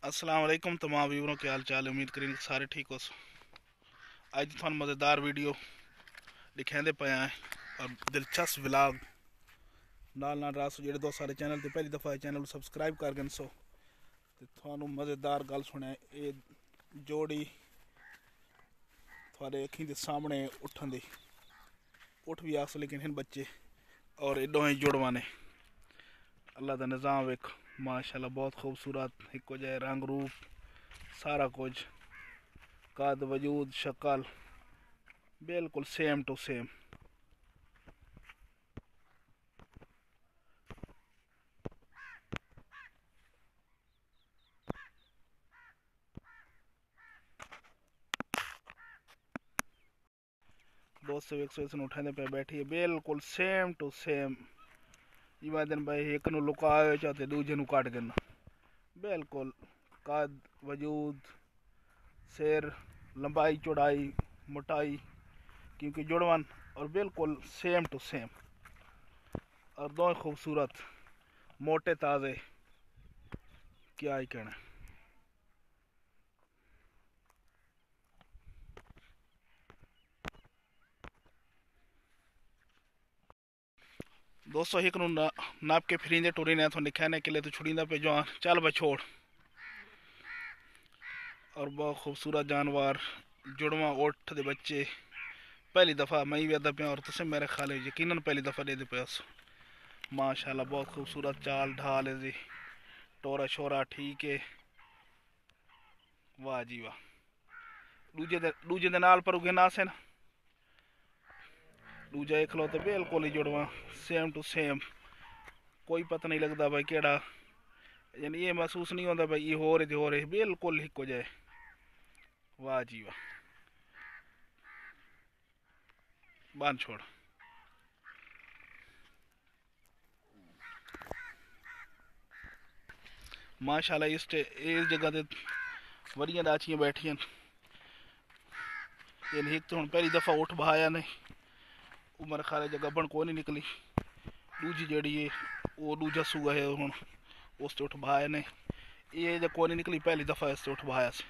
अस्सलाम वालेकुम तमाम व्यूअरों के हाल चाल। उम्मीद करेंगे सारे ठीक हो। अज थानू मज़ेदार वीडियो दिखाते पे हैं और दिलचस्प व्लॉग नाल नाल रास जेडे दो सारे चैनल ते पहली दफ़ा चैनल सबसक्राइब कर गए सो ते थानू मज़ेदार गल सुने ये जोड़ी थोड़े अखीं दे सामने उठन दी उठ भी आस लेकिन हैं बच्चे और ये दोवें जुड़वा ने अल्लाह का निज़ाम वेख माशाल्लाह बहुत खूबसूरत इको जह रंग रूप सारा कुछ कद वजूद शक्ल बिल्कुल सेम टू सेम। दोस्तों एक सौ उठाने पे बैठी है बिल्कुल सेम टू सेम। जिवें दिन भाई एक नू लुकाए चाहते दूजे नू कट देना बिल्कुल कद वजूद सिर लंबाई चौड़ाई मोटाई क्योंकि जुड़वन और बिल्कुल सेम टू सेम और दो खूबसूरत मोटे ताज़े क्या ही कहना। दोस्तों एक नू नाप के फिरींदे टुरीने तो निखाने के लिए तो छुड़ींदा पे जवान चल भाई छोड़। और बहुत खूबसूरत जानवर जुड़वा उठ दे बच्चे पहली दफ़ा मैं भी अदा पे और तुसे मेरे ख्याल यकीनन पहली दफ़ा दे पे माशाल्लाह बहुत खूबसूरत चाल ढाल है जी टोरा शोरा ठीक है वाह जी वाह। दूजे दे नाल पर उगे ना से ना दूजा एक खलो तो बिल्कुल ही जुड़वा सेम टू सेम कोई पता नहीं लगता भाई केड़ा यानी ये महसूस नहीं होता भाई ये हो रहे बिल्कुल ही को जाए वाह जी वाह। बांध छोड़ माशाल्लाह इस जगह ते वड़ियां दाचियां बैठियां एक तो हम पहली दफ़ा उठ बहाया ने उमर खाले जगह बन को नहीं निकली दूजी जड़ी है वो दूजा सूआ है हूँ उस उठ बहाया ने ये जब को नहीं निकली पहली दफ़ा इस उठ बहाया से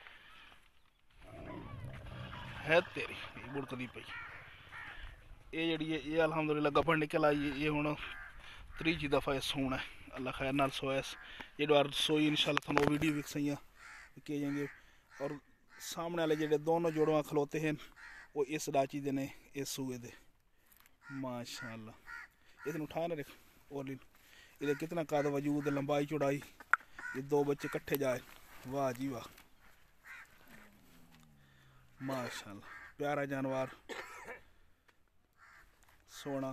है तेरी बुड़कदी पई ये जड़ी है ये अल्हम्दुलिल्लाह गबन निकल आई ये हूँ त्रीजी दफ़ा इस हूँ है अल्लाह खैर नाल सोयस ये बार सोई इंशाल्लाह थानू वीडियो भी सही किए जाएंगे। और सामने वाले जेडे दोनों जोड़वा खलोते हैं वो इस डाची दे ने इस सूए दे माशाल्लाह इतने उठा ना रख और इधर कितना कद वजूद लंबाई चौड़ाई ये दो बच्चे इकट्ठे जाए वाह जी वाह माशाल्लाह प्यारा जानवर सोना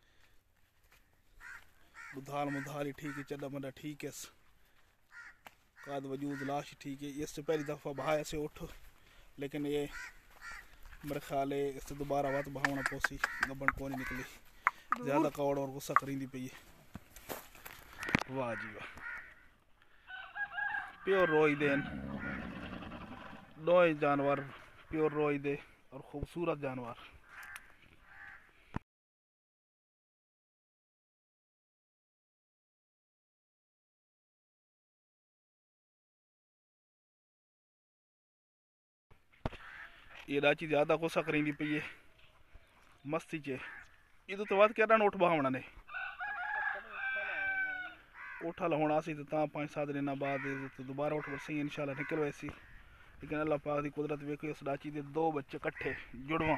बुधाल मुधाल ही ठीक है चला बंदा ठीक है कद वजूद लाश ठीक है इससे पहली दफ़ा बहाया से उठ लेकिन ये मेरे ख्याल है इससे दोबारा वत बहावना पोसी गबन को नहीं निकली ज़्यादा कौड़ और गुस्सा करींदी पई है वाह जी वाह। प्योर रोई देन दो जानवर प्योर रोई दे और खूबसूरत जानवर। ये राची ज़्यादा गुस्सा करींदी पई है मस्ती चे इदू तो बाद केड़ा उठ बहावना ने उठा होना सी तो 5-7 दिन बाद तो दोबारा उठ बरसी इंशाल्लाह निकल वैसी लेकिन अल्लाह पाक की कुदरत वेखो इस डाची दे दो बच्चे कट्ठे जुड़वा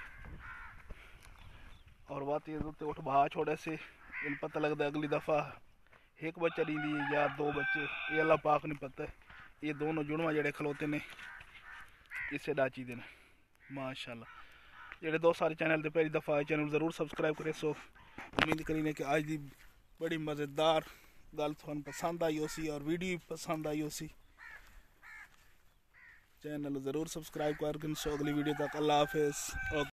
और बात ये तो उठ बहा छोड़े से इन पता लगता अगली दफ़ा एक बच्चा दी या दो बच्चे ये अल्लाह पाक नहीं पता ये दोनों जुड़वा जड़े खलोते ने इसे डाची दे माशाल्लाह जेडे दो सारे चैनल ते पहली दफ़ा आए चैनल ज़रूर सब्सक्राइब करें सो उम्मीद करीने कि आज की बड़ी मज़ेदार गल थानू पसंद आई होसी और वीडियो पसंद आई होसी चैनल ज़रूर सब्सक्राइब कर सो अगली वीडियो तक अल्लाह हाफिज़।